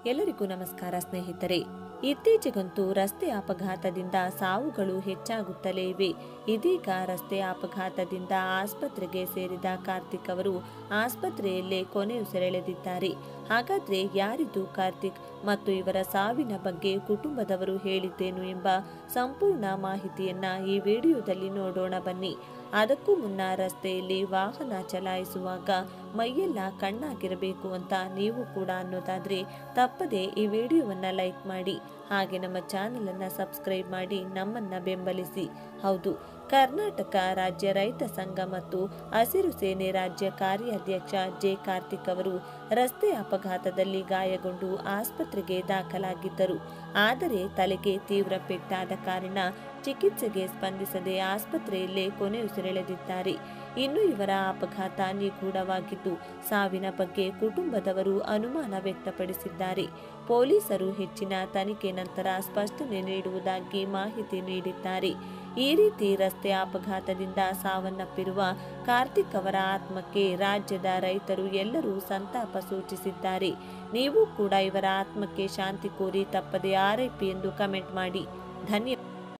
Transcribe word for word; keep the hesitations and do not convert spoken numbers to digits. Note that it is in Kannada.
ಎಲ್ಲರಿಗೂ ನಮಸ್ಕಾರ ಸ್ನೇಹಿತರೆ. ಇತ್ತೀಚೆಗಂತೂ ರಸ್ತೆ ಅಪಘಾತದಿಂದ ಸಾವುಗಳು ಹೆಚ್ಚಾಗುತ್ತಲೇ ಇವೆ. ಇದೀಗ ರಸ್ತೆ ಅಪಘಾತದಿಂದ ಆಸ್ಪತ್ರೆಗೆ ಸೇರಿದ ಕಾರ್ತಿಕ್ ಅವರು ಆಸ್ಪತ್ರೆಯಲ್ಲೇ ಕೊನೆಯುಸಿರೆಳೆದಿದ್ದಾರೆ. ಹಾಗಾದ್ರೆ ಯಾರಿದು ಕಾರ್ತಿಕ್ ಮತ್ತು ಇವರ ಸಾವಿನ ಬಗ್ಗೆ ಕುಟುಂಬದವರು ಹೇಳಿದ್ದೇನು ಎಂಬ ಸಂಪೂರ್ಣ ಮಾಹಿತಿಯನ್ನ ಈ ವಿಡಿಯೋದಲ್ಲಿ ನೋಡೋಣ ಬನ್ನಿ. ಅದಕ್ಕೂ ಮುನ್ನ ರಸ್ತೆಯಲ್ಲಿ ವಾಹನ ಚಲಾಯಿಸುವಾಗ ಮೈಯೆಲ್ಲ ಕಣ್ಣಾಗಿರಬೇಕು ಅಂತ ನೀವು ಕೂಡ ಅನ್ನೋದಾದ್ರೆ ತಪ್ಪದೆ ಈ ವಿಡಿಯೋವನ್ನ ಲೈಕ್ ಮಾಡಿ, ಹಾಗೆ ನಮ್ಮ ಚಾನೆಲ್ ಅನ್ನ ಸಬ್ಸ್ಕ್ರೈಬ್ ಮಾಡಿ ನಮ್ಮನ್ನ ಬೆಂಬಲಿಸಿ. ಹೌದು, ಕರ್ನಾಟಕ ರಾಜ್ಯ ರೈತ ಸಂಘ ಮತ್ತು ಹಸಿರು ಸೇನೆ ರಾಜ್ಯ ಕಾರ್ಯಾಧ್ಯಕ್ಷ ಜೆ ಕಾರ್ತಿಕ್ ಅವರು ರಸ್ತೆ ಅಪಘಾತದಲ್ಲಿ ಗಾಯಗೊಂಡು ಆಸ್ಪತ್ರೆಗೆ ದಾಖಲಾಗಿದ್ದರು. ಆದರೆ ತಲೆಗೆ ತೀವ್ರ ಪೆಟ್ಟಾದ ಕಾರಣ ಚಿಕಿತ್ಸೆಗೆ ಸ್ಪಂದಿಸದೆ ಆಸ್ಪತ್ರೆಯಲ್ಲೇ ಕೊನೆಯುಸಿರೆಳೆದಿದ್ದಾರೆ. ಇನ್ನು ಇವರ ಅಪಘಾತ ನಿಗೂಢವಾಗಿದ್ದು ಸಾವಿನ ಬಗ್ಗೆ ಕುಟುಂಬದವರು ಅನುಮಾನ ವ್ಯಕ್ತಪಡಿಸಿದ್ದಾರೆ. ಪೊಲೀಸರು ಹೆಚ್ಚಿನ ತನಿಖೆ ನಂತರ ಸ್ಪಷ್ಟನೆ ನೀಡುವುದಾಗಿ ಮಾಹಿತಿ ನೀಡಿದ್ದಾರೆ. ಈ ರೀತಿ ರಸ್ತೆ ಅಪಘಾತದಿಂದ ಸಾವನ್ನಪ್ಪಿರುವ ಕಾರ್ತಿಕ್ ಅವರ ಆತ್ಮಕ್ಕೆ ರಾಜ್ಯದ ರೈತರು ಎಲ್ಲರೂ ಸಂತಾಪ ಸೂಚಿಸಿದ್ದಾರೆ. ನೀವು ಕೂಡ ಇವರ ಆತ್ಮಕ್ಕೆ ಶಾಂತಿ ಕೋರಿ ತಪ್ಪದೆ ಆರ್ ಐ ಪಿ ಎಂದು ಕಮೆಂಟ್ ಮಾಡಿ. ಧನ್ಯವಾದ.